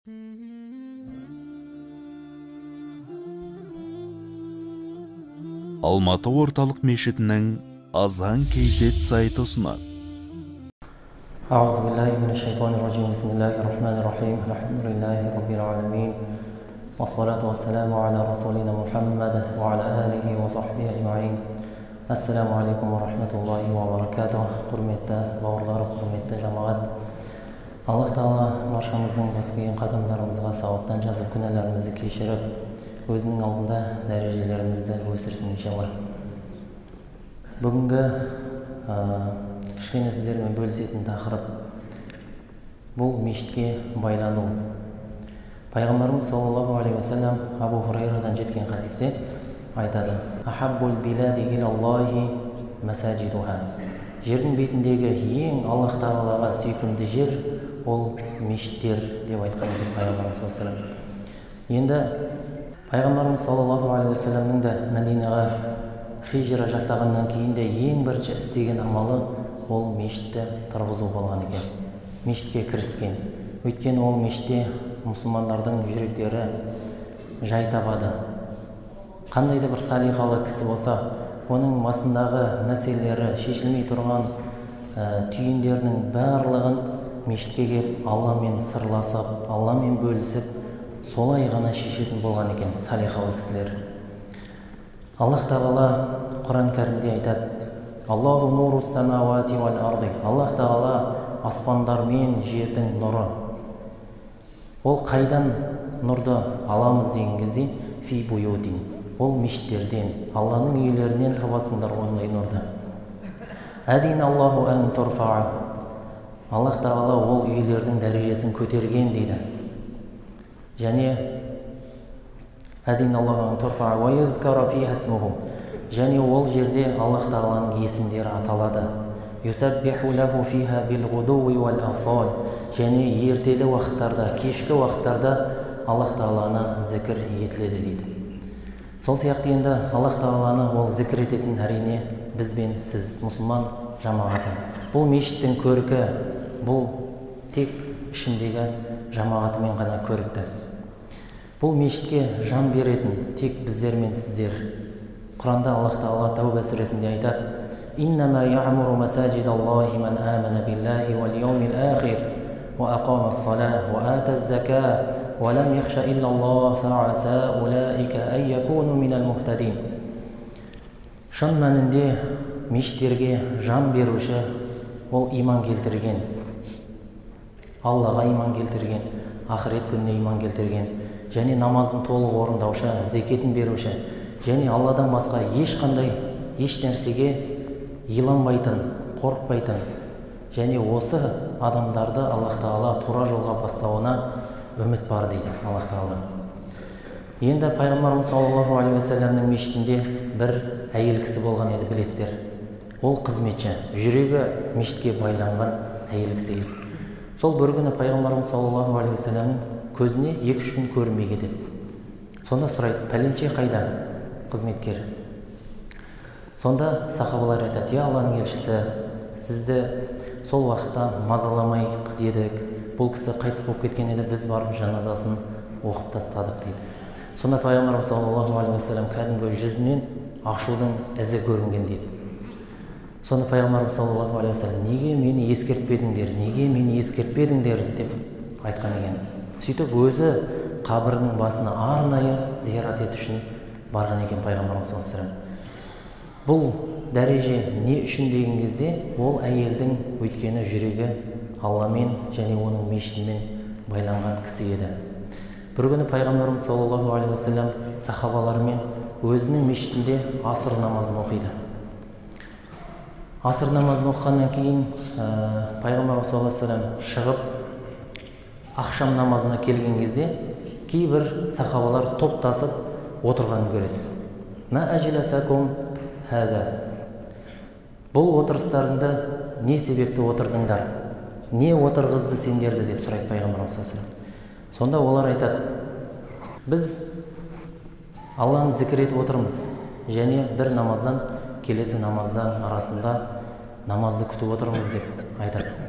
Алматы орталық мешітінің азан кейзет сайты ұсынады. أعوذ بالله من الشيطان الرجيم بسم الله الرحمن الرحيم الحمد لله رب العالمين والصلاة والسلام على رسولنا محمد وعلى آله وصحبه أجمعين. Ассаламу алейкум ва рахматуллахи ва баракатух. Құрметті бауырлар, құрметті жамағат. Аллах Тағала баршамыздың баспеген қадамдарымызға сауаптан жазып, күнәларымызды кешіріп, өзінің алдында дәрежелерімізді өсірсін иншалла. Бүгінгі кішкене сіздермен бөлісетін тақырып бұл мешітке байлану. Пайғамбарымыз саллаллаху алейхи ва саллям Абу Хурайрадан жеткен хадисте айтады: Ахаббул билади илаллахи масаджидуха. Жердің бетіндегі ең Аллах Тағалаға сүйкімді жер ол мешіттер деп айтқан екен Пайғамбарымыз саллаллаху алейхи ва саллям. Енді Пайғамбарымыз саллаллаху алейхи ва саллямның да Мәдинаға хижра жасағаннан кейін де ең бірінші істеген амалы ол мешітті тұрғызу болған екен. Мешітке кіріскен. Өйткені ол мешітте мұсылмандардың жүректері жай табады. Қандай да бір салиқалы кісі болса, оның басындағы мәселелері шешілмей тұрған түйіндерінің барлығын мешітке келіп Алламен сырласып, Алламен бөлісіп, солай ғана шешетін болған екен салиқалы кісілер. Аллах Тағала Құран кәрімде айтады: Аллаху нуру самауати вал арди. Аллах Тағала аспандар мен жердің нұры. Ол қайдан нұрды аламыз деген кезде фи буютин. Ол мешіттерден, Алланың үйлерінен табасыңдар ондай нұрды. Әдин Аллаху ән турфа. Аллах Тағала ол үйлердің дәрежесін көтерген дейді. Және әдин Аллаху ән турфа ва юзкара фиха исмуху. Және ол жерде Аллах Тағаланың есімдері аталады. Юсаббиху лаху фиха бил гудуи вал асал. Және ертелі уақыттарда, кешкі уақыттарда Аллах Тағаланы зікір етіледі дейді. Сол сияқты енді Аллах Тағаланы ол зікір ететін әрине біз бен сіз, мұсылман жамағаты. Бұл мешіттің көркі, бұл тек ішіндегі жамағатымен ғана көрікті. Бұл мешітке жан беретін тек біздер мен сіздер. Құранда Аллах Тағала Тәуба сүресінде айтады: Иннама я'муру масаджидаллахи ман амана биллахи вал яумил ахир ва aqama as-салah ва ата az-закah وَلَمْ يَخْشَ إِلَّا اللَّهَ فَعَسَى أُولَئِكَ أَن يَكُونُوا مِنَ الْمُهْتَدِينَ. Шын мәнінде мешіттерге жан беруші ол иман келтірген, Аллаға иман келтірген, ақырет күніне иман келтірген, және намазын толық орындаушы, зекетін беруші, және Алладан басқа ешқандай еш нәрсеге иланбайтын, қорықпайтын, және осы адамдарды Аллах Тағала тура жолға бастауына үміт бар дейді Аллах Тағала. Енді Пайғамбарымыз саллаллаху алейхи ва саллямның мешітінде бір әйел кісі болған еді, білесіздер. Ол қызметші, жүрегі мешітке байланған әйел кісі еді. Сол бір күні Пайғамбарымыз саллаллаху алейхи ва саллямның көзіне 2-3 күн көрінбей кетеді. Сонда сұрайды: пәленше қайда қызметкер? Сонда сахабалар айтады: я Алланың елшісі, сізді сол уақытта мазаламайық дедік. Бұл кісі қайтыс болып кеткен еді, біз барып жаназасын оқып тастадық дейді. Сонда Пайғамбарымыз саллаллаху алейхи ва саллям кәдімгі жүзінен ашудың ізі көрінген дейді. Сонда Пайғамбарымыз саллаллаху алейхи ва саллям: неге мені ескертпедіңдер, неге мені ескертпедіңдер деп айтқан екен. Сөйтіп өзі қабірінің басына арнайы зиярат ету үшін барған екен Пайғамбарымыз саллаллаху алейхи ва саллям. Бұл дәреже не үшін деген кезде ол әйелдің өйткені жүрегі Алламен және оның мешітімен байланған кісі еді. Бір күні Пайғамбарымыз саллаллаху алейхи ва саллям сахабаларымен өзінің мешітінде аср намазын оқиды. Аср намазын оқығаннан кейін Пайғамбарымыз саллаллаху алейхи ва саллям шығып ақшам намазына келген кезде кейбір сахабалар топтасып отырғанын көреді. Ма ажласакум хада. Бұл отырыстарында не себепті отырдыңдар? Не отырғызды сендерді деп сұрайды Пайғамбарымыз саллаллаху алейхи ва саллям. Сонда олар айтады: біз Алланы зікір етіп отырмыз, және бір намаздан келесі намаздан арасында намазды күтіп отырмыз деп айтады.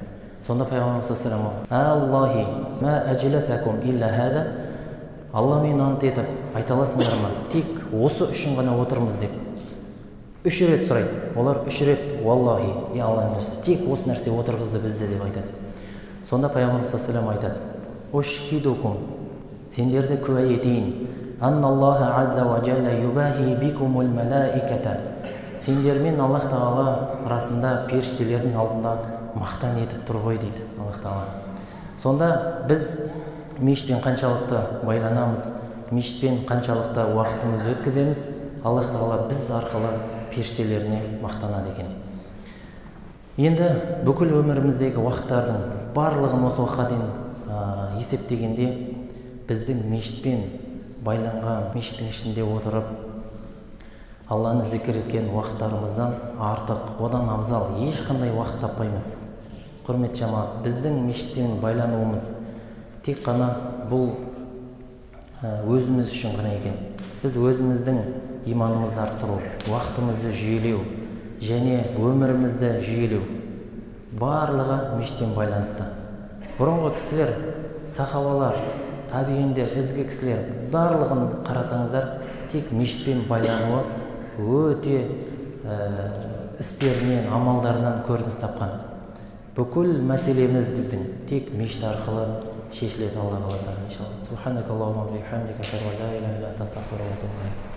Сонда пайғамбарымыз саллаллаху алейхи аллахи ма әжләсәкум илля хәдә, алла мен ант етіп айта аласыңдар ма, тек осы үшін ғана отырмыз деп 3 рет сұрайды. Олар 3 рет уаллахи, я Алланың елшісі, тек осы нәрсе отырғызды бізді деп айтады. Сонда пайғамбарымыз саллаллаху алейхи айтады: ушхидукум, сендерді куә етейін, анналлаха азза ва джалла юбахи бикумул малаиката, сендермен Аллах тағала арасында періштелердің алдында мақтан етіп тұр ғой дейді Аллах тағала. Сонда біз мешітпен қаншалықты байланамыз, мешітпен қаншалықты уақытымызды өткіземіз, Аллах тағала біз арқылы періштелеріне мақтанады екен. Енді бүкіл өміріміздегі уақыттардың барлығын осы уақытқа дейін есептегенде, біздің мешітпен байланған, мешіттің ішінде отырып Алланы зікір еткен уақыттарымыздан артық, одан абзал ешқандай уақыт таппаймыз. Құрметті жамағат, біздің мешіттен байлануымыз тек қана бұл өзіміз үшін ғана екен. Біз өзіміздің иманымызды арттыру, уақытымызды жүйелеу және өмірімізді жүйелеу барлығы мешіттен байланысты. Бұрынғы кісілер, сахабалар, табиғиндер, ізгі кісілер барлығын қарасаңыздар, тек мешітпен байлануы өте істерінен, амалдарынан көрініс тапқан. Бүкіл мәселеміз біздің тек мешіт арқылы шешіледі, Алла қаласа иншалла. Субханакаллахумма ва бихамдика, ашһаду ан ла илаха илля анта, астағфирука ва атубу илейк.